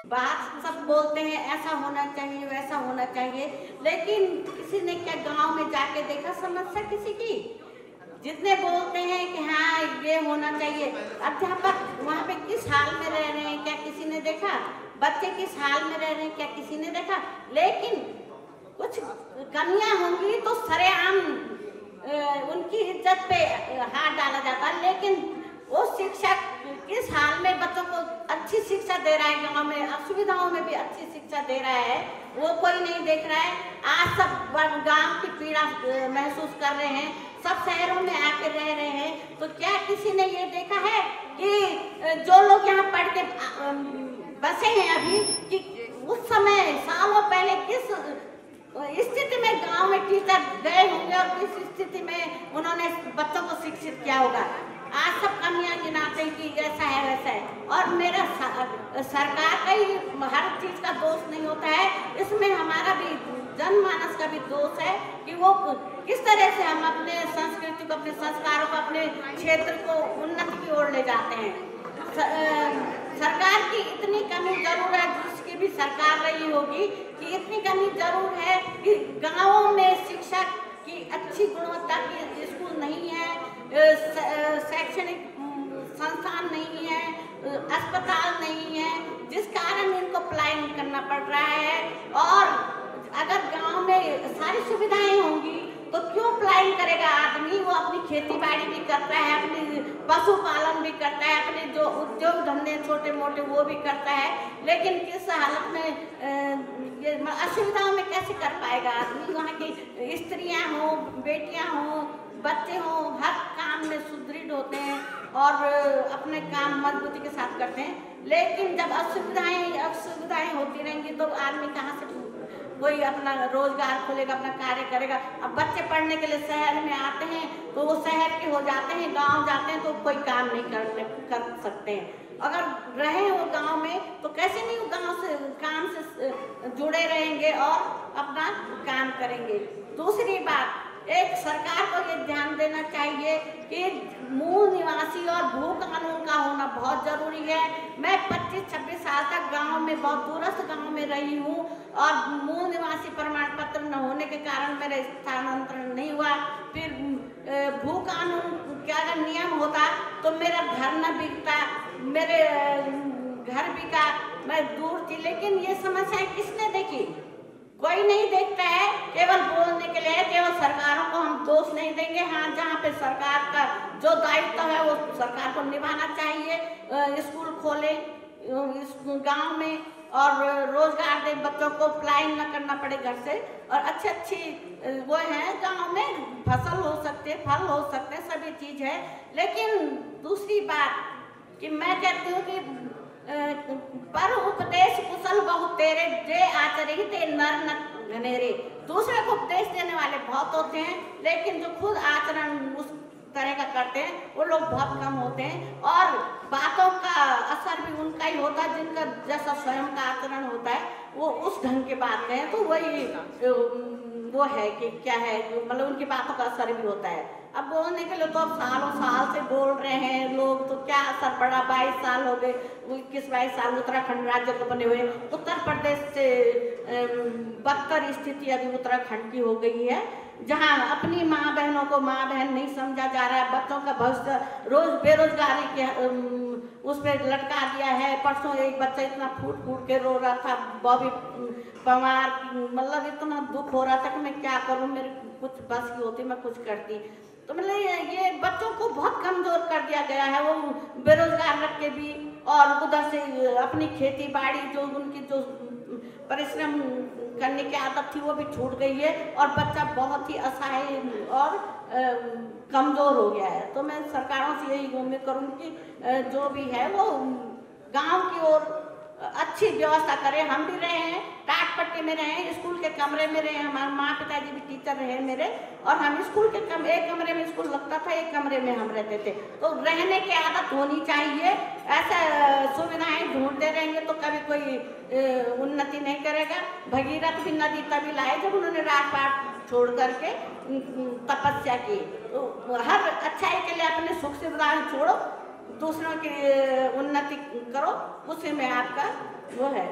बात सब बोलते हैं ऐसा होना चाहिए वैसा होना चाहिए, लेकिन किसी ने क्या गांव में जाके देखा समस्या किसी की? जितने बोलते हैं कि हाँ ये होना चाहिए, अध्यापक वहाँ पे किस हाल में रह रहे हैं क्या किसी ने देखा? बच्चे किस हाल में रह रहे हैं क्या किसी ने देखा? लेकिन कुछ कमियां होंगी तो सरेआम उनकी इज्जत पे हाथ डाला जाता है, लेकिन वो शिक्षक किस हाल में बच्चों को अच्छी शिक्षा दे रहा है, गांव में असुविधाओं में भी अच्छी शिक्षा दे रहा है, वो कोई नहीं देख रहा है। आज सब गांव की पीड़ा महसूस कर रहे हैं, सब शहरों में आके रह रहे हैं, तो क्या किसी ने ये देखा है कि जो लोग यहाँ पढ़ के बसे हैं अभी, कि उस समय सालों पहले किस स्थिति में गांव में टीचर गए होंगे और किस स्थिति में उन्होंने बच्चों को शिक्षित किया होगा? आज सब कमियां गिनाते हैं कि ऐसा है वैसा है, और मेरा सरकार का ही हर चीज का दोष नहीं होता है, इसमें हमारा भी जनमानस का भी दोष है कि वो किस तरह से हम अपने संस्कृति को, अपने संस्कारों को, अपने क्षेत्र को उन्नति की ओर ले जाते हैं। सरकार की इतनी कमी जरूर है, जिसकी भी सरकार रही होगी, कि इतनी कमी जरूर है कि गाँवों में शिक्षा की अच्छी गुणवत्ता के स्कूल नहीं है, शैक्षणिक संस्थान नहीं है, अस्पताल नहीं है, जिस कारण इनको पलायन करना पड़ रहा है। और अगर गांव में सारी सुविधाएं होंगी तो क्यों पलायन करेगा आदमी? वो अपनी खेती बाड़ी भी करता है, अपनी पशुपालन भी करता है, अपने जो उद्योग धंधे छोटे मोटे वो भी करता है, लेकिन किस हालत में ये असुविधाओं में कैसे कर पाएगा आदमी? वहाँ की स्त्रियाँ हों, बेटियाँ हों, बच्चे हों, हर काम में सुदृढ़ होते हैं और अपने काम मजबूती के साथ करते हैं, लेकिन जब असुविधाएं होती रहेंगी तो आदमी कहाँ से कोई अपना रोजगार खोलेगा, अपना कार्य करेगा? अब बच्चे पढ़ने के लिए शहर में आते हैं तो वो शहर के हो जाते हैं, गांव जाते हैं तो कोई काम नहीं कर सकते हैं। अगर रहे वो गांव में तो कैसे नहीं वो गांव से काम से जुड़े रहेंगे और अपना काम करेंगे। दूसरी बात, एक सरकार को ये ध्यान देना चाहिए कि मूल निवासी और भू कानून का होना बहुत जरूरी है। मैं 25-26 साल तक गांव में, बहुत दूरस्थ गांव में रही हूँ और मूल निवासी प्रमाण पत्र न होने के कारण मेरा स्थानांतरण नहीं हुआ। फिर भू कानून का अगर नियम होता तो मेरा घर न बिकता, मेरे घर बिका, मैं दूर थी, लेकिन ये समस्याएं किसने देखी? कोई नहीं देखता है, केवल बोलने के लिए। केवल सरकारों को हम दोष नहीं देंगे, हाँ जहाँ पे सरकार का जो दायित्व है वो सरकार को निभाना चाहिए। स्कूल खोले इस गांव में और रोजगार दे, बच्चों को पलायन न करना पड़े घर से, और अच्छी वो है गांव में फसल हो सकते, फल हो सकते, सभी चीज है। लेकिन दूसरी बात कि मैं कहती हूँ कि पर उपदेश कुशल बहु तेरे, जे आचरे ते नर न घनेरे। दूसरे को उपदेश देने वाले बहुत होते हैं, लेकिन जो खुद आचरण उस तरह का करते हैं वो लोग बहुत कम होते हैं, और बातों का असर भी उनका ही होता है जिनका जैसा स्वयं का आचरण होता है, वो उस ढंग की बात कहें तो वही वो है कि क्या है, मतलब उनकी बातों का असर भी होता है। अब बोलने के लिए तो अब सालों साल से बोल रहे हैं लोग, तो क्या असर पड़ा? 22 साल हो गए, 21-22 साल उत्तराखंड राज्य को बने हुए। उत्तर प्रदेश से बदतर स्थिति अभी उत्तराखंड की हो गई है, जहां अपनी माँ बहनों को माँ बहन नहीं समझा जा रहा है, बच्चों का भविष्य रोज बेरोजगारी के उस पर लटका दिया है। परसों एक बच्चा इतना फूट फूट के रो रहा था, बॉबी पवार, मतलब इतना दुख हो रहा था कि मैं क्या करूं, मेरे कुछ बस की होती मैं कुछ करती। तो मतलब ये बच्चों को बहुत कमजोर कर दिया गया है, वो बेरोजगार रख के भी, और उधर से अपनी खेती बाड़ी जो उनकी जो परिश्रम करने की आदत थी वो भी छूट गई है, और बच्चा बहुत ही असहाय और कमजोर हो गया है। तो मैं सरकारों से यही उम्मीद करूँगी कि जो भी है वो गांव की ओर अच्छी व्यवस्था करें। हम भी रहे हैं, टाट पट्टी में रहे हैं, स्कूल के कमरे में रहे हैं, हमारे माँ पिताजी भी टीचर रहे मेरे, और हम स्कूल के एक कमरे में स्कूल लगता था, एक कमरे में हम रहते थे। तो रहने की आदत होनी चाहिए। ऐसा सुविधाएं ढूंढते रहेंगे तो कभी कोई उन्नति नहीं करेगा। भगीरथ भी नदी तभी लाए जब उन्होंने राजपाट छोड़ करके तपस्या की। तो हर अच्छाई के लिए अपने सुख सुविधाएं छोड़ो, दूसरों की उन्नति उन्नति करो, उसी में आपका वो है।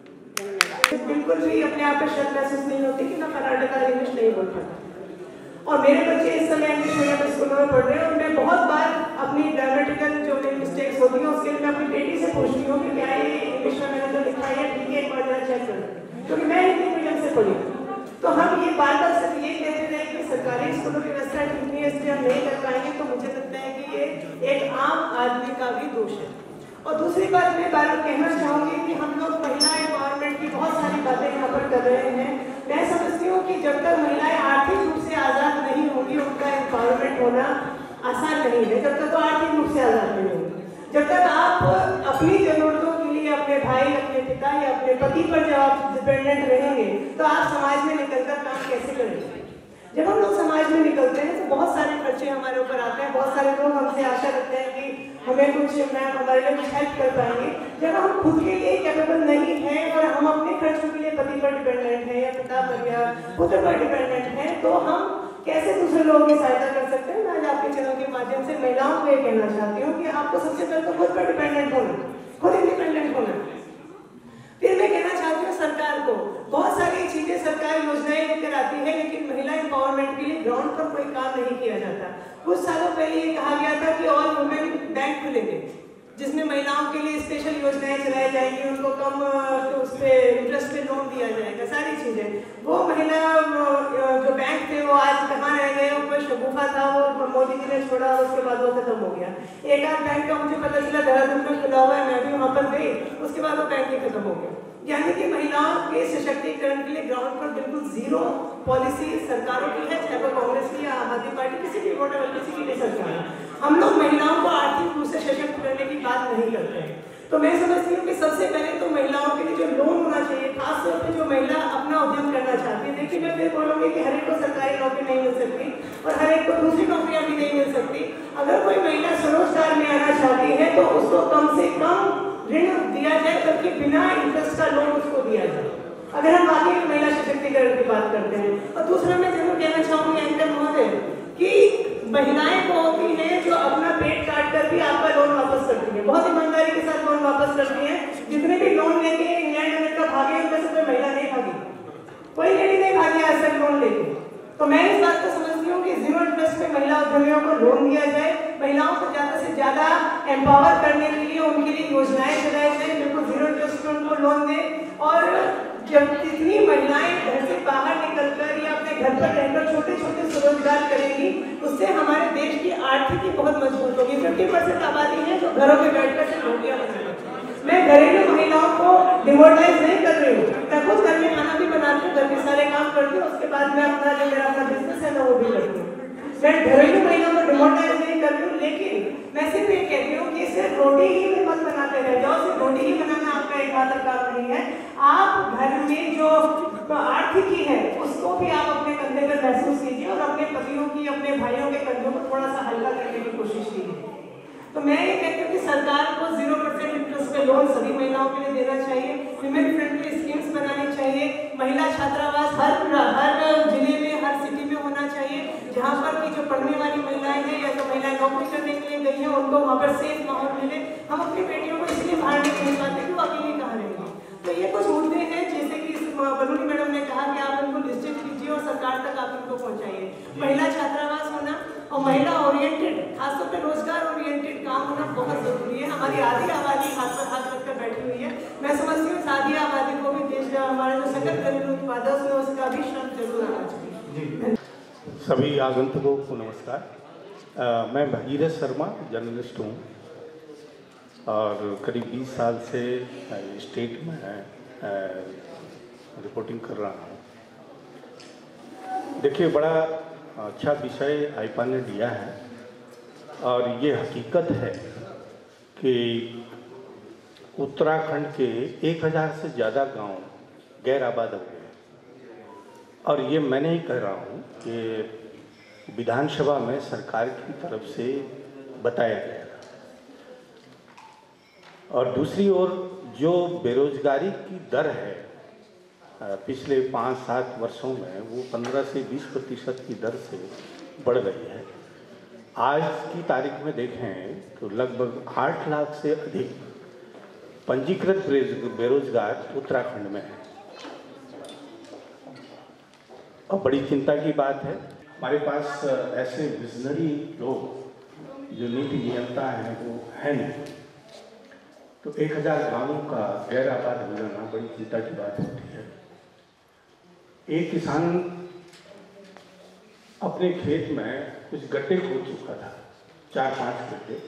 बिल्कुल भी अपने आप पे शर्म महसूस नहीं होती कि मैं कर्नाटका इंग्लिश नहीं बोल पाता। और मेरे बच्चे इस समय इंग्लिश मीडियम स्कूलों में पढ़ रहे हैं और मैं बहुत बार अपनी ग्रामेटिकल जो मेरी मिस्टेक्स होती हैं उसके लिए मैं अपनी बेटी से पूछती हूँ कि क्या ये इंग्लिश में मैंने जो लिखा है ठीक है, एक बार जरा चेक कर, क्योंकि मैं हिंदी मीडियम से पढ़ी। तो हम ये बार बार सिर्फ ये कहते रहे कि सरकारी स्कूलों की व्यवस्था ठीक नहीं है इसलिए हम नहीं कर पाएंगे, तो मुझे लगता है कि ये एक आम आदमी का भी दोष है। और दूसरी बात मैं बार बार कहना चाहूँगी कि हम लोग महिला एम्पावरमेंट की बहुत सारी बातें यहाँ पर कर रहे हैं। मैं समझती हूँ कि जब तक महिलाएं आर्थिक रूप से आज़ाद नहीं होंगी उनका एम्पावरमेंट होना आसान नहीं है। जब तक तो आर्थिक रूप से आज़ाद नहीं होंगी, जब तक आप अपनी ज़रूरतों के लिए अपने भाई, अपने पिता या अपने पति पर जब आप डिपेंडेंट रहेंगे तो आप समाज में निकलकर काम कैसे करेंगे। जब हम लोग समाज में निकलते हैं तो बहुत सारे खर्चे हमारे ऊपर आते हैं, बहुत सारे लोग हमसे आशा रखते हैं कि हमें कुछ हमारे लिए कुछ हेल्प कर पाएंगे। जब हम खुद के लिए कैपेबल नहीं हैं और हम अपने खर्चों के लिए पति पर डिपेंडेंट हैं या पिता पर या पुत्र पर डिपेंडेंट हैं, तो हम कैसे दूसरे लोगों की सहायता कर सकते हैं। मैं आज आपके चैनल के माध्यम से महिलाओं को ये कहना चाहती हूँ कि आपको सबसे पहले तो खुद पर डिपेंडेंट होना, खुद इंडिपेंडेंट होना। फिर मैं कहना चाहती हूँ सरकार को, बहुत सारी चीजें सरकार योजनाएं लेकर आती है लेकिन महिला एम्पावरमेंट के लिए ग्राउंड पर कोई काम नहीं किया जाता। कुछ सालों पहले ये कहा गया था कि ऑल वुमेन बैंक खुलेंगे जिसमें महिलाओं के लिए स्पेशल योजनाएं चलाई जाएंगी, उनको कम उस पर इंटरेस्ट पे लोन दिया जाएगा, सारी चीजें। वो महिला जो बैंक थे वो आज कहाँ रह गए, वो शगुफा था, वो मोदी जी ने छोड़ा और उसके बाद वो खत्म हो गया। एक आध बैंक का मुझे पता चला देहरादून में खुला हुआ है, मैं भी वहाँ पर गई, उसके बाद वो बैंक ही खत्म हो गया। यानी कि महिलाओं के सशक्तिकरण के लिए ग्राउंड पर बिल्कुल जीरो पॉलिसी सरकारों की है, चाहे वो कांग्रेस की या आम आदमी पार्टी, किसी की वोट किसी की भी सरकार है। हम लोग महिलाओं को आर्थिक रूप से सशक्त करने की बात नहीं करते हैं। तो मैं समझती हूँ कि सबसे पहले तो महिलाओं के लिए जो लोन होना चाहिए, खासतौर पर जो महिला अपना उद्यम करना चाहती है। देखिए मैं फिर बोलूँगी कि हर एक को सरकारी नौकरी नहीं मिल सकती और हर एक को दूसरी नौकरियाँ भी नहीं मिल सकती। अगर कोई महिला स्वरोजगार में आना चाहती है तो उसको कम से कम ऋण दिया जाए, बल्कि बिना इंटरेस्ट का लोन उसको दिया जाए, अगर हम वाकई महिला सशक्तिकरण की बात करते हैं। और दूसरा मैं जरूर कहना चाहूँगी एंकर महोदय कि महिलाएं को होती हैं जो अपना पेट काट कर भी आपका लोन वापस करती है, बहुत ईमानदारी के साथ लोन वापस करती है। जितने भी लोन लेके इंग्लैंड अमेरिका भागे उनमें से कोई महिला नहीं भागी, कोई लेडी नहीं भागी आज तक लोन लेके। तो मैं इस बात को समझती हूँ कि जीरो इंटरेस्ट पे महिला उद्यमियों को लोन दिया जाए, महिलाओं को ज़्यादा से ज़्यादा एम्पावर करने के लिए उनके लिए योजनाएं चलाई जाए, बिल्कुल जीरो इंटरेस्ट पे उनको लोन दें। और जब जितनी महिलाएं घर से बाहर निकलकर या अपने घर पर रहकर छोटे छोटे स्वरोजगार करेंगी, उससे हमारे देश की आर्थिकी बहुत मजबूत होगी। 50% आबादी है जो घरों में बैठकर से रोटियां बनाती है। मैं घरेलू महिलाओं को डिमोरलाइज नहीं कर रही हूँ, मैं खुद घर में खाना भी बनाती हूँ, घर के सारे काम करती हूँ, उसके बाद मैं अपना जो मेरा अपना बिजनेस है मैं वो भी करती हूँ। मैं घरेलू महिलाओं को डिमोरलाइज नहीं कर रही हूँ, लेकिन मैं सिर्फ ये कहती हूँ कि सिर्फ रोटी ही में मत बनाते रह जाओ, सिर्फ रोटी ही बनाना आपका एकमात्र काम नहीं है। आप घर में जो आर्थिकी है उसको भी आप अपने कंधे पर महसूस कीजिए और अपने पतियों की, अपने भाइयों के कंधों को थोड़ा सा हल्का करने की कोशिश कीजिए। तो मैं ये कहती हूँ कि सरकार को 0% इंटरेस्ट पे लोन सभी महिलाओं के लिए देना चाहिए, विमेन फ्रेंडली स्कीम्स बनानी चाहिए, महिला छात्रावास हर जिले में, हर सिटी में होना चाहिए, जहाँ पर की जो पढ़ने वाली महिलाएं हैं या जो महिलाएं नौकरी करने के लिए गई हैं उनको वहाँ पर सेफ माहौल मिले। हम अपनी बेटियों को इसलिए बाहर नहीं भेज पाते कि वो अकेले कहाँ रहेंगे। तो ये कुछ मुद्दे हैं जैसे कि बलूनी मैडम ने कहा कि आप उनको लिस्टेड कीजिए और सरकार तक आप उनको पहुँचाइए। महिला छात्रावास होना और महिला ओरिएंटेड, खासतौर पर रोजगार ओरिएंटेड काम होना बहुत जरूरी है। हमारी आधी आबादी हाथ पर हाथ रखकर बैठी हुई है। मैं समझती हूँ आधी आबादी को भी देश का हमारा जो सकल घरेलू उत्पाद है उसमें उसका भी श्रम जरूर आना चाहिए। सभी आगंतुकों को नमस्कार। मैं भगीरथ शर्मा जर्नलिस्ट हूँ और करीब 20 साल से स्टेट में रिपोर्टिंग कर रहा हूँ। देखिए बड़ा अच्छा विषय आईपा ने दिया है और ये हकीकत है कि उत्तराखंड के 1000 से ज़्यादा गांव गैर आबाद हो गए और ये मैं नहीं कह रहा हूँ कि विधानसभा में सरकार की तरफ से बताया गया। और दूसरी ओर जो बेरोजगारी की दर है पिछले 5-7 वर्षों में वो 15 से 20% की दर से बढ़ रही है। आज की तारीख में देखें तो लगभग 8 लाख से अधिक पंजीकृत बेरोजगार उत्तराखंड में है। और बड़ी चिंता की बात है, हमारे पास ऐसे विजनरी लोग जो नीति नियंता हैं वो है नहीं। तो 1000 गांवों का गैर आबाद हो जाना बड़ी चिंता की बात होती है। एक किसान अपने खेत में कुछ गड्ढे खोद चुका था, 4-5 गड्ढे,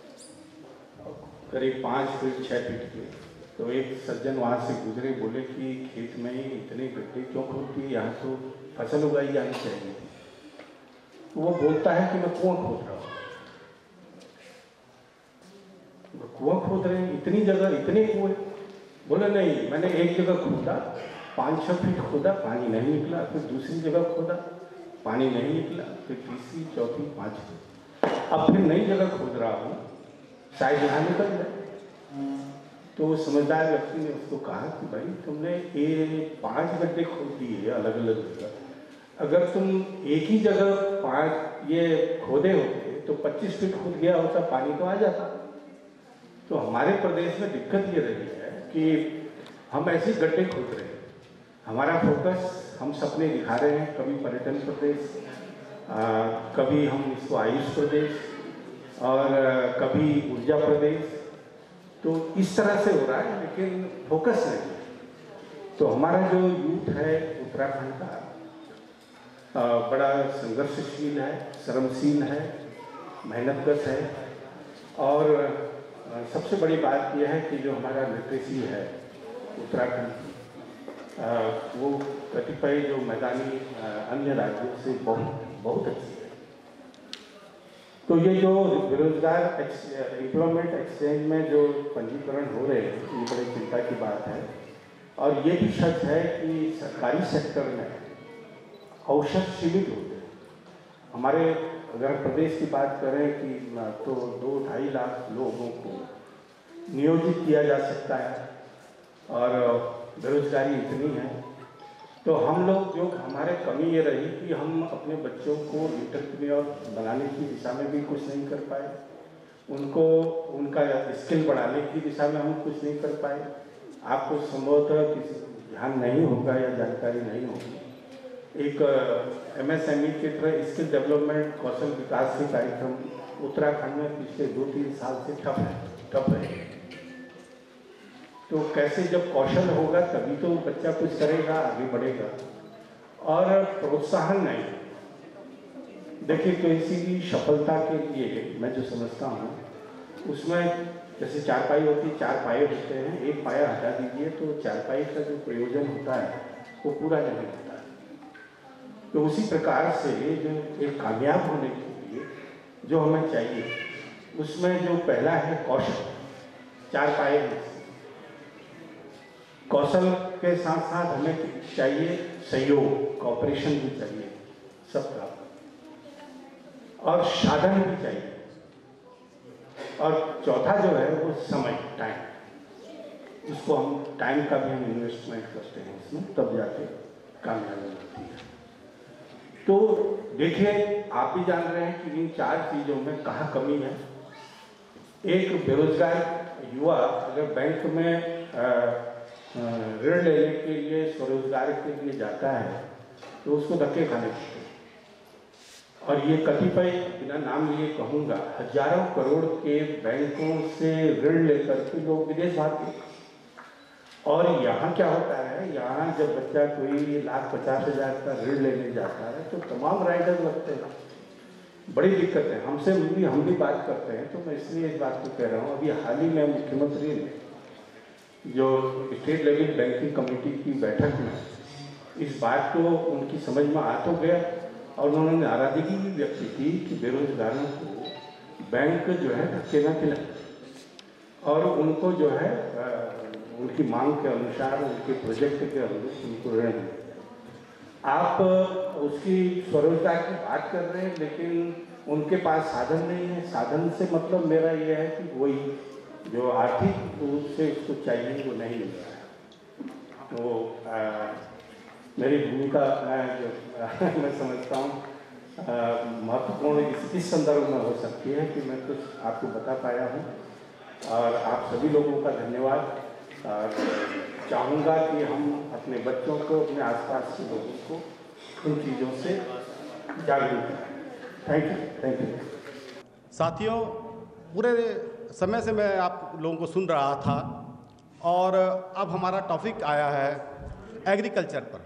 करीब 5 फीट 6 फीट के। तो एक सज्जन वहाँ से गुजरे, बोले कि खेत में ही इतने गड्ढे क्यों खोदती है, यहाँ तो फसल उगाई जानी चाहिए। तो वो बोलता है कि मैं कुआं खोद रहा हूँ। कुआं खोद रहे हैं, इतनी जगह इतने कुएं? बोले नहीं, मैंने एक जगह खोदा, 5-6 फीट खोदा, पानी नहीं निकला। फिर दूसरी जगह खोदा, पानी नहीं निकला। फिर तीसरी, चौथी, 5वीं, अब फिर नई जगह खोद रहा हूँ, शायद यहाँ निकल जाए। तो वो समझदार व्यक्ति ने उसको कहा कि भाई तुमने ये 5 गड्ढे खोद दिए अलग अलग जगह, अगर तुम एक ही जगह 5 ये खोदे होते तो 25 फीट खोद गया होता, पानी तो आ जाता। तो हमारे प्रदेश में दिक्कत ये रही है कि हम ऐसे गड्ढे खोद रहे हैं। हमारा फोकस, हम सपने दिखा रहे हैं, कभी पर्यटन प्रदेश, कभी हम इसको आयुष प्रदेश और कभी ऊर्जा प्रदेश, तो इस तरह से हो रहा है, लेकिन फोकस नहीं है। तो हमारा जो यूथ है उत्तराखंड का बड़ा संघर्षशील है, श्रमशील है, मेहनतकश है। और सबसे बड़ी बात यह है कि जो हमारा लिटरेसी है उत्तराखंड की, वो कतिपय जो मैदानी अन्य राज्यों से बहुत अच्छी है। तो ये जो बेरोजगार एम्प्लॉयमेंट एक्सचेंज में जो पंजीकरण हो रहे हैं, ये बड़ी चिंता की बात है। और ये भी सच है कि सरकारी सेक्टर में अवसर सीमित होते हैं। हमारे अगर प्रदेश की बात करें कि तो 2-2.5 लाख लोगों को नियोजित किया जा सकता है और बेरोजगारी इतनी है। तो हम लोग जो हमारे कमी ये रही कि हम अपने बच्चों को एंटरप्रेन्योर बनाने की दिशा में भी कुछ नहीं कर पाए, उनको उनका स्किल बढ़ाने की दिशा में हम कुछ नहीं कर पाए। आपको संभवतः किसी ध्यान नहीं होगा या जानकारी नहीं होगी, एक MSME के तरह स्किल डेवलपमेंट कौशल विकास के कार्यक्रम उत्तराखंड में पिछले 2-3 साल से ठप है। तो कैसे, जब कौशल होगा तभी तो बच्चा कुछ करेगा, आगे बढ़ेगा। और प्रोत्साहन नहीं। देखिए, किसी भी सफलता के लिए मैं जो समझता हूँ उसमें जैसे चारपाई होती, 4 पाए होते हैं, एक पाया हटा दीजिए तो चारपाई का जो प्रयोजन होता है वो पूरा नहीं होता है। तो उसी प्रकार से जो एक कामयाब होने के लिए जो हमें चाहिए, उसमें जो पहला है कौशल, 4 पाए हैं। कौशल के साथ साथ हमें चाहिए सहयोग, कॉपरेशन भी चाहिए सबका, और साधन भी चाहिए। और चौथा जो है वो समय, टाइम। उसको हम टाइम का भी हम इन्वेस्टमेंट करते हैं इसमें, तब जाके कामयाबी होती है। तो देखिए, आप भी जान रहे हैं कि इन 4 चीज़ों में कहाँ कमी है। एक बेरोजगार युवा अगर बैंक में ऋण लेने के लिए, स्वरोजगार के लिए जाता है तो उसको धक्के खाने पड़ते हैं। और ये कतिपय, बिना नाम लिए कहूँगा, हजारों करोड़ के बैंकों से ऋण लेकर के लोग विदेश भागते हैं। और यहाँ क्या होता है, यहाँ जब बच्चा कोई 1,50,000 का ऋण लेने जाता है तो तमाम राइडर लगते हैं। बड़ी दिक्कत है। हमसे हम भी बात करते हैं, तो मैं इसलिए इस बात को कह रहा हूँ। अभी हाल ही में मुख्यमंत्री ने जो स्टेट लेवल बैंकिंग कमेटी की बैठक में इस बात को उनकी समझ में आ तो गया, और उन्होंने नाराजगी भी व्यक्त की कि बेरोजगारों को बैंक जो है धक्के न खिलाए और उनको जो है उनकी मांग के अनुसार, उनके प्रोजेक्ट के अनुरूप उनको ऋण दें। आप उसकी स्वरोजगार की बात कर रहे हैं, लेकिन उनके पास साधन नहीं है। साधन से मतलब मेरा ये है कि वही जो आर्थिक रूप से उसको चाहिए वो नहीं मिल रहा है। तो मेरी भूमिका मैं समझता हूँ महत्वपूर्ण इस संदर्भ में हो सकती है कि मैं कुछ आपको बता पाया हूँ। और आप सभी लोगों का धन्यवाद। और चाहूँगा कि हम अपने बच्चों को, अपने आसपास के लोगों को उन चीज़ों से जागरूक करें। Thank you. साथियों, पूरे समय से मैं आप लोगों को सुन रहा था और अब हमारा टॉपिक आया है एग्रीकल्चर पर।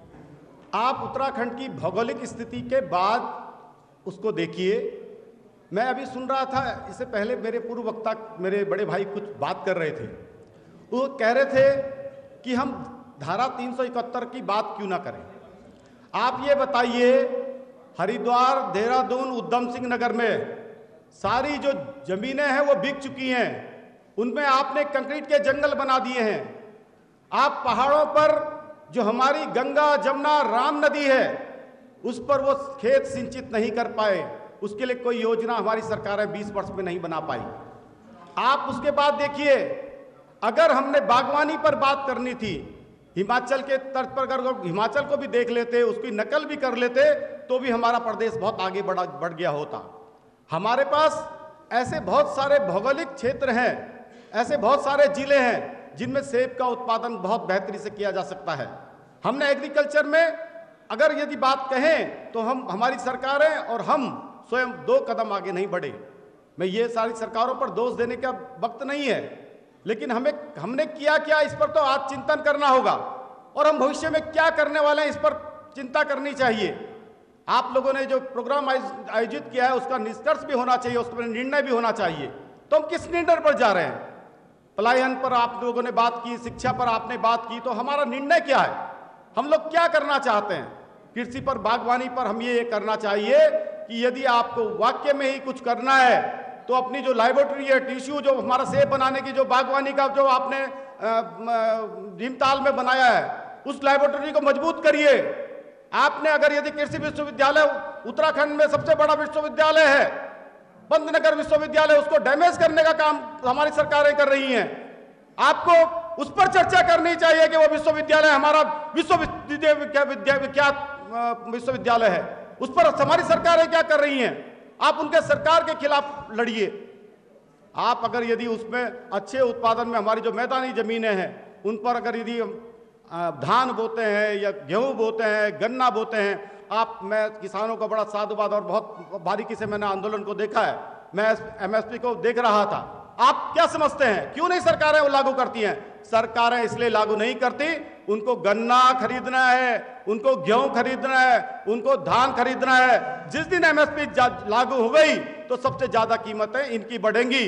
आप उत्तराखंड की भौगोलिक स्थिति के बाद उसको देखिए। मैं अभी सुन रहा था, इससे पहले मेरे पूर्व वक्ता, मेरे बड़े भाई कुछ बात कर रहे थे। वो कह रहे थे कि हम धारा 371 की बात क्यों ना करें। आप ये बताइए, हरिद्वार, देहरादून, उधम सिंह नगर में सारी जो जमीनें हैं वो बिक चुकी हैं। उनमें आपने कंक्रीट के जंगल बना दिए हैं। आप पहाड़ों पर जो हमारी गंगा, जमुना, राम नदी है, उस पर वो खेत सिंचित नहीं कर पाए। उसके लिए कोई योजना हमारी सरकार 20 वर्ष में नहीं बना पाई। आप उसके बाद देखिए, अगर हमने बागवानी पर बात करनी थी, हिमाचल के तर्ज पर अगर हिमाचल को भी देख लेते, उसकी नकल भी कर लेते, तो भी हमारा प्रदेश बहुत आगे बढ़ गया होता। हमारे पास ऐसे बहुत सारे भौगोलिक क्षेत्र हैं, ऐसे बहुत सारे जिले हैं जिनमें सेब का उत्पादन बहुत बेहतरी से किया जा सकता है। हमने एग्रीकल्चर में अगर यदि बात कहें तो हमारी सरकारें और हम स्वयं 2 कदम आगे नहीं बढ़े। मैं ये सारी सरकारों पर दोष देने का वक्त नहीं है, लेकिन हमने किया क्या, इस पर तो आज चिंतन करना होगा और हम भविष्य में क्या करने वाले हैं, इस पर चिंता करनी चाहिए। आप लोगों ने जो प्रोग्राम आयोजित किया है उसका निष्कर्ष भी होना चाहिए, उस पर निर्णय भी होना चाहिए। तो हम किस निर्णय पर जा रहे हैं? पलायन पर आप लोगों ने बात की, शिक्षा पर आपने बात की, तो हमारा निर्णय क्या है? हम लोग क्या करना चाहते हैं? कृषि पर, बागवानी पर हम ये करना चाहिए कि यदि आपको वाक्य में ही कुछ करना है तो अपनी जो लैबोरेटरी है, टिश्यू जो हमारा सेब बनाने की जो बागवानी का जो आपने भीमताल में बनाया है, उस लैबोरेटरी को मजबूत करिए। आपने अगर यदि कृषि विश्वविद्यालय उत्तराखंड में सबसे बड़ा विश्वविद्यालय है, पंतनगर विश्वविद्यालय, उसको डैमेज करने का काम हमारी सरकारें कर रही हैं। आपको उस पर चर्चा करनी चाहिए कि वो विश्वविद्यालय हमारा विख्यात विश्वविद्यालय है, उस पर हमारी सरकारें क्या कर रही हैं। आप उनके सरकार के खिलाफ लड़िए। आप अगर यदि उसमें अच्छे उत्पादन में हमारी जो मैदानी जमीनें हैं उन पर अगर यदि धान बोते हैं या गेहूं बोते हैं, गन्ना बोते हैं, मैं किसानों का बड़ा साधुवाद और बहुत बारीकी से मैंने आंदोलन को देखा है। मैं एमएसपी को देख रहा था। आप क्या समझते हैं क्यों नहीं सरकारें वो लागू करती हैं? सरकारें इसलिए लागू नहीं करती, उनको गन्ना खरीदना है, उनको गेहूं खरीदना है, उनको धान खरीदना है। जिस दिन एमएसपी लागू हो गई तो सबसे ज्यादा कीमतें इनकी बढ़ेंगी।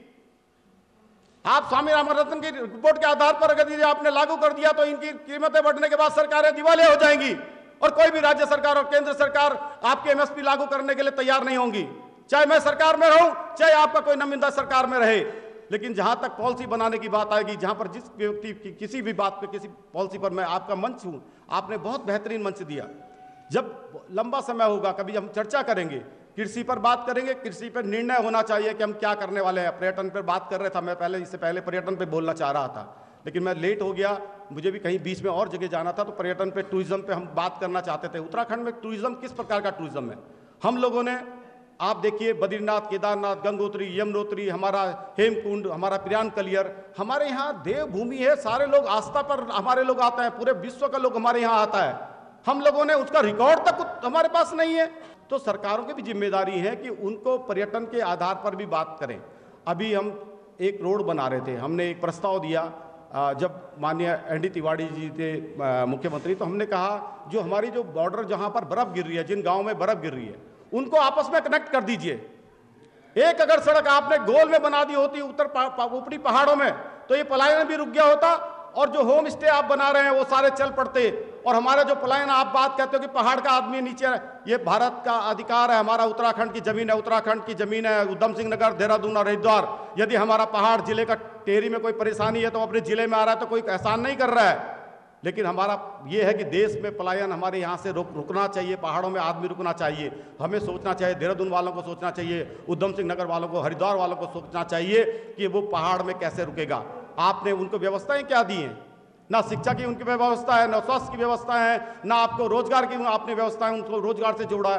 आप स्वामी रामरतन की रिपोर्ट के आधार पर अगर आपने लागू कर दिया तो इनकी कीमतें बढ़ने के बाद सरकारें दिवालिया हो जाएंगी और कोई भी राज्य सरकार और केंद्र सरकार आपके एमएसपी लागू करने के लिए तैयार नहीं होंगी, चाहे मैं सरकार में रहूं, चाहे आपका कोई नुमाइंदा सरकार में रहे। लेकिन जहां तक पॉलिसी बनाने की बात आएगी, जहां पर जिस व्यक्ति की किसी भी बात पे, किसी पॉलिसी पर मैं आपका मंच हूं, आपने बहुत बेहतरीन मंच दिया। जब लंबा समय होगा कभी हम चर्चा करेंगे, कृषि पर बात करेंगे, कृषि पर निर्णय होना चाहिए कि हम क्या करने वाले हैं। पर्यटन पर बात कर रहा था मैं, इससे पहले पर्यटन पे बोलना चाह रहा था, लेकिन मैं लेट हो गया, मुझे भी कहीं बीच में और जगह जाना था, तो पर्यटन पे, टूरिज्म पे हम बात करना चाहते थे। उत्तराखंड में टूरिज्म किस प्रकार का टूरिज्म है? हम लोगों ने, आप देखिए, बद्रीनाथ, केदारनाथ, गंगोत्री, यमुनोत्री, हमारा हेमकुंड, हमारा प्रियान कलियर, हमारे यहाँ देवभूमि है। सारे लोग आस्था पर हमारे लोग आते हैं, पूरे विश्व का लोग हमारे यहाँ आता है। हम लोगों ने उसका रिकॉर्ड तक हमारे पास नहीं है। तो सरकारों की भी जिम्मेदारी है कि उनको पर्यटन के आधार पर भी बात करें। अभी हम एक रोड बना रहे थे, हमने एक प्रस्ताव दिया जब माननीय एनडी तिवारी जी थे मुख्यमंत्री, तो हमने कहा जो हमारी जो बॉर्डर जहाँ पर बर्फ गिर रही है, जिन गाँव में बर्फ गिर रही है, उनको आपस में कनेक्ट कर दीजिए। एक अगर सड़क आपने गोल में बना दी होती ऊपरी पहाड़ों में, तो ये पलायन भी रुक गया होता और जो होम स्टे आप बना रहे हैं वो सारे चल पड़ते। और हमारा जो पलायन आप बात कहते हो कि पहाड़ का आदमी नीचे, ये भारत का अधिकार है, हमारा उत्तराखंड की जमीन है, उत्तराखंड की जमीन है, उधम सिंह नगर, देहरादून और हरिद्वार। यदि हमारा पहाड़ जिले का टेहरी में कोई परेशानी है तो अपने जिले में आ रहा है तो कोई एहसान नहीं कर रहा है। लेकिन हमारा ये है कि देश में पलायन हमारे यहाँ से रुकना चाहिए, पहाड़ों में आदमी रुकना चाहिए। हमें सोचना चाहिए, देहरादून वालों को सोचना चाहिए, उधम सिंह नगर वालों को, हरिद्वार वालों को सोचना चाहिए कि वो पहाड़ में कैसे रुकेगा। आपने उनको व्यवस्थाएं क्या दी हैं? ना शिक्षा की उनकी व्यवस्था है, ना स्वास्थ्य की व्यवस्था है, ना आपको रोजगार की आपने व्यवस्था है, उनको रोजगार से जोड़ा है।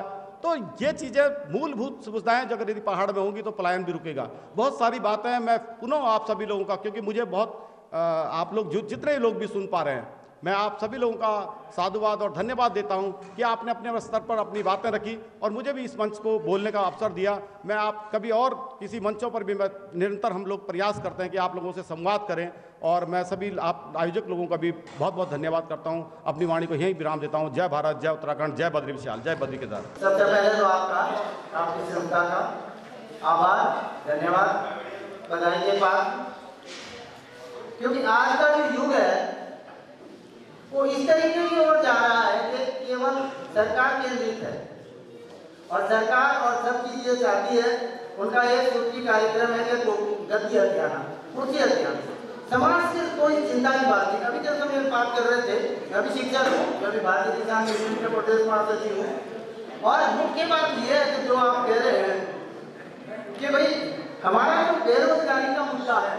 तो ये चीज़ें मूलभूत सुविधाएं जो अगर यदि पहाड़ में होंगी तो पलायन भी रुकेगा। बहुत सारी बातें हैं, मैं पुनः आप सभी लोगों का, क्योंकि मुझे बहुत आप लोग जितने लोग भी सुन पा रहे हैं, मैं आप सभी लोगों का साधुवाद और धन्यवाद देता हूं कि आपने अपने स्तर पर अपनी बातें रखी और मुझे भी इस मंच को बोलने का अवसर दिया। मैं आप कभी और किसी मंचों पर भी निरंतर हम लोग प्रयास करते हैं कि आप लोगों से संवाद करें, और मैं सभी आप आयोजक लोगों का भी बहुत बहुत धन्यवाद करता हूं। अपनी वाणी को यहीं विराम देता हूं। जय भारत, जय उत्तराखंड, जय बद्री विशाल, जय बद्री केदार। सबसे पहले तो आपकी संस्था का आभार, धन्यवाद, बधाई के पास, क्योंकि आज का जो युग है वो इस तरीके की ओर जा रहा है कि केवल सरकार केंद्रित है, और सरकार और सब चीजें चाहती है, उनका एक सूची कार्यक्रम है कि गद्दी हथियाना, कुर्सी हथियाना, समाज से कोई चिंता की बात नहीं। अभी जब हम बात कर रहे थे, मैं भी शिक्षक हूँ, मैं भी भारतीय किसान यूनियन के प्रदेश महासचिव हूँ, और मुख्य बात यह है कि जो आप कह रहे हैं कि भाई हमारा जो बेरोजगारी का मुद्दा है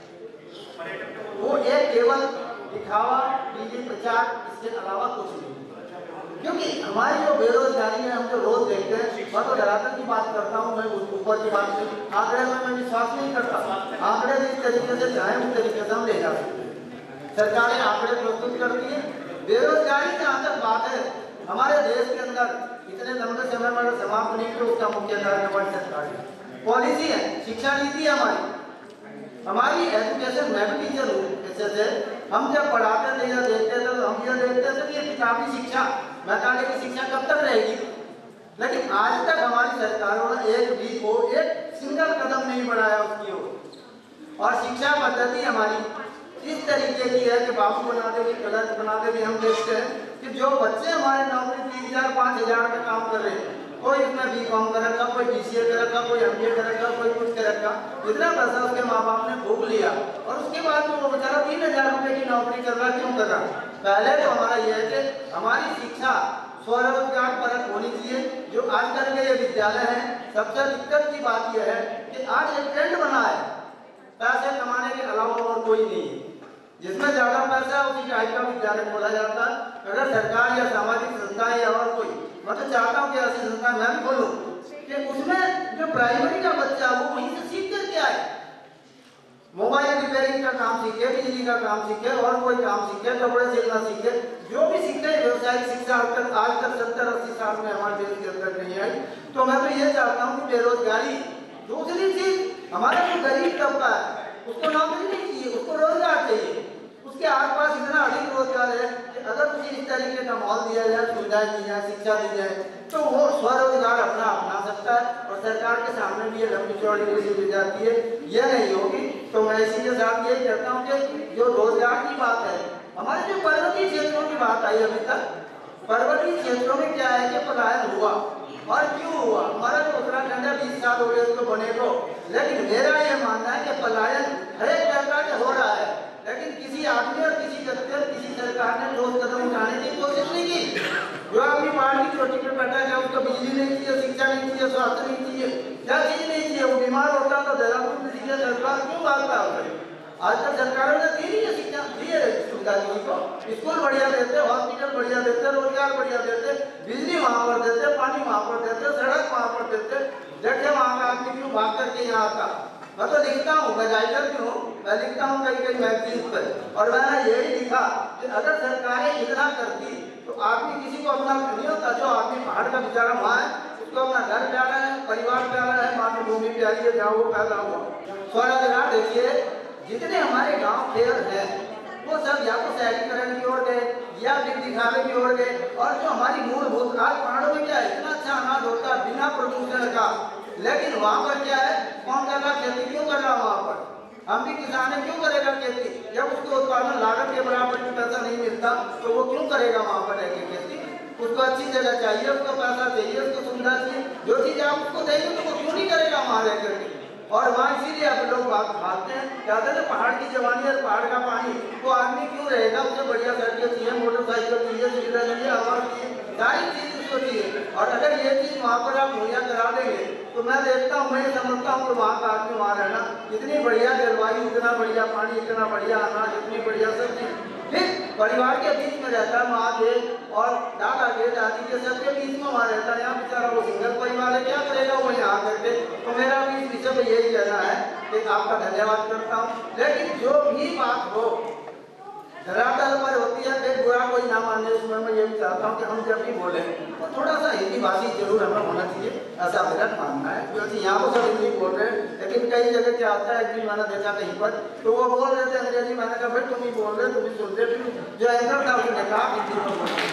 वो एक केवल दिखावा, टीवी प्रचार, इसके अलावा कुछ नहीं। क्योंकि हमारी जो बेरोजगारी है, हम जो रोज देखते हैं, मैं तो धरातल की बात करता हूँ, मैं ऊपर की बात नहीं, आंकड़े में मैं विश्वास नहीं करता। आंकड़े जिस तरीके से चाहे उस तरीके से हम ले जा सकते हैं। सरकारें आंकड़े प्रस्तुत करती है। बेरोजगारी जहाँ तक बात है, हमारे देश के अंदर इतने लंबे समय में समाप्त नहीं किया, उसका मुख्य कारण हमारी सरकार की पॉलिसी है, शिक्षा नीति है हमारी एजुकेशन। मैं भी टीचर हूँ, जैसे हम जब पढ़ाते थे या देखते थे तो हम ये देखते थे कि ये किताबी शिक्षा, मैदानी की शिक्षा कब तक रहेगी, लेकिन आज तक हमारी सरकारों ने एक भी को एक सिंगल कदम नहीं बढ़ाया उसकी ओर। और शिक्षा पद्धति हमारी इस तरीके की है कि बाबू बना देगी, गलत बना देगी। हम देखते हैं कि जो बच्चे हमारे नौकरी 3,000-5,000 का काम कर रहे हैं, कोई इसमें B.Com कर रखा, कोई BCA कर रखा, कोई MBA कर रखा, कोई कुछ कर रखा, इतना पैसा उसके माँ बाप ने भोग लिया, और उसके बाद वो बेचारा 3,000 रुपए की नौकरी कर रहा, क्यों कर रहा? पहले तो हमारा ये है कि हमारी शिक्षा स्वरोजगार परक होनी चाहिए। जो आजकल के ये विद्यालय हैं, सबसे दिक्कत की बात यह है कि आज एक ट्रेंड बना है, पैसे कमाने के अलावा और कोई नहीं है। जिसमें ज्यादा पैसा है उसी टाइप का विद्यालय खोला जाता है। अगर सरकार या सामाजिक संस्था या और कोई, मैं तो चाहता हूँ कि ऐसी संस्था मैं भी बोलूँ कि उसमें जो प्राइमरी का बच्चा वो वहीं से सीख करके आए, मोबाइल रिपेयरिंग का काम सीखे, बिजली का काम सीखे, और कोई काम सीखे, कपड़े सिलना सीखे, जो भी सीखे। व्यवसायिक शिक्षा आज तक 70-80 साल में हमारे देश के अंदर नहीं आई। तो मैं तो ये चाहता हूँ कि बेरोजगारी, दूसरी चीज हमारा जो गरीब तबका है उसको नौकरी नहीं चाहिए, उसको रोजगार चाहिए। उसके आसपास इतना अधिक रोजगार है कि अगर उसे इस तरीके का माहौल दिया जाए, सुविधाएं दी जाए, शिक्षा दी जाए, तो वो स्वरोजगार अपना सकता है, और सरकार के सामने भी ये लंबी चौड़ी नीति दी जाती है, ये नहीं होगी। तो मैं इसी के साथ यही कहता हूँ कि जो रोजगार की बात है, हमारे जो पर्वतीय क्षेत्रों की बात आई अभी तक, पर्वतीय क्षेत्रों में क्या है कि पलायन हुआ, और क्यों हुआ? हमारा जो उत्तराखंड है 20 साल हो गए उसको बने को, लेकिन मेरा ये मानना है कि पलायन हर एक प्रकार का हो रहा है, लेकिन किसी आदमी और किसी व्यक्ति और किसी सरकार ने ठोस कदम उठाने की कोशिश नहीं की। जो अपनी पार्टी की चोटी पर बैठा है, उसको बिजली नहीं चाहिए, शिक्षा नहीं चाहिए, स्वास्थ्य नहीं चाहिए, क्या चीज नहीं चाहिए, वो बीमार होता तो देहरादून में शिक्षा सरकार क्यों भागता है? आज तक सरकारों ने दी नहीं है शिक्षा, दी है सुविधा किसी को, स्कूल बढ़िया देते, हॉस्पिटल बढ़िया देते, रोजगार बढ़िया देते, बिजली वहां पर देते, पानी वहां पर देते, सड़क वहां पर देते। देखे वहां का आदमी क्यों भाग करके यहाँ आता? मैं तो लिखता हूँ, मैं राइटर भी हूँ, मैं लिखता हूँ कई मैगजीन पर, और मैंने यही लिखा कि अगर सरकारें इतना करती तो आदमी किसी को अपना नहीं होता। जो आदमी पहाड़ का बेचारा वहाँ है, उसको अपना घर प्यारा है, परिवार प्यारा है, मातृभूमि प्यारी है, जहाँ वो पैदा हुआ। स्वरोजगार देखिए, जितने हमारे गांव खेल हैं वो सब या तो शहरीकरण की ओर गए या फिर दिखावे की ओर गए, और जो हमारी मूलभूत, आज पहाड़ों में क्या है, इतना अच्छा अनाज होता है बिना प्रदूषण का, लेकिन वहाँ पर क्या है, कौन कर रहा खेती, क्यों कर रहा वहाँ पर? हम भी किसान है, क्यों करेगा खेती? जब उसको उत्पादन लागत के बराबर भी पैसा नहीं मिलता तो वो क्यों करेगा वहाँ पर रहकर खेती? उसको अच्छी जगह चाहिए, उसको पैसा चाहिए, उसको सुविधा चाहिए, जो चीज आप उसको देंगे तो वो क्यों नहीं करेगा वहाँ रह करके? और वहाँ इसीलिए आप लोग बात भागते हैं, कहते हैं पहाड़ की जवानी और पहाड़ का पानी, वो आदमी क्यों रहेगा? उसे बढ़िया सड़कें चाहिए, मोटरसाइकिल चाहिए, सुविधा चाहिए, हवा चाहिए, सारी चीज उसको चाहिए। और अगर ये चीज वहाँ पर आप मुहैया करा देंगे तो मैं देखता हूँ, मैं समझता हूँ कि वहाँ का आदमी वहाँ रहना, इतनी बढ़िया जलवायु, इतना बढ़िया पानी, इतना बढ़िया अनाज, इतनी बढ़िया सब्जी, फिर परिवार के बीच में रहता है, माँ के और दादा के दादी के सबके बीच में वहाँ रहता है। यहाँ बेचारा वो सिंगल परिवार है, क्या करेगा वो यहाँ करके। तो मेरा भी इस विषय में यही कहना है कि आपका धन्यवाद करता हूँ। लेकिन जो भी बात हो धरातल पर होती है, फिर बुरा कोई ना माने। उसमें मैं ये भी चाहता हूँ कि हम जब भी बोले तो थोड़ा सा हिंदी भाषी जरूर हमें होना चाहिए, ऐसा मेरा मानना है। क्योंकि यहाँ पर सब हिंदी बोल रहे हैं, लेकिन कई जगह क्या होता है कि मैंने देखा कहीं पर तो वो बोल रहे थे अंग्रेजी, मैंने कहा भाई तुम ही बोल रहे, तुम ही सुन रहे। जो एंकर था उसने कहा हिंदी में बोल।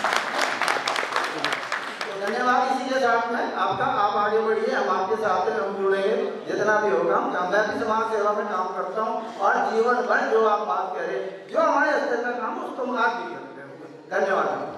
धन्यवाद। इसी के साथ में आपका, आप आगे बढ़िए, हम आपके साथ हैं, हम जुड़ेंगे जितना भी होगा। मैं भी समाज सेवा में काम करता हूँ और जीवन भर जो आप बात कह रहे, जो हमारे स्तर का काम उसको हम आज भी करते हैं। धन्यवाद।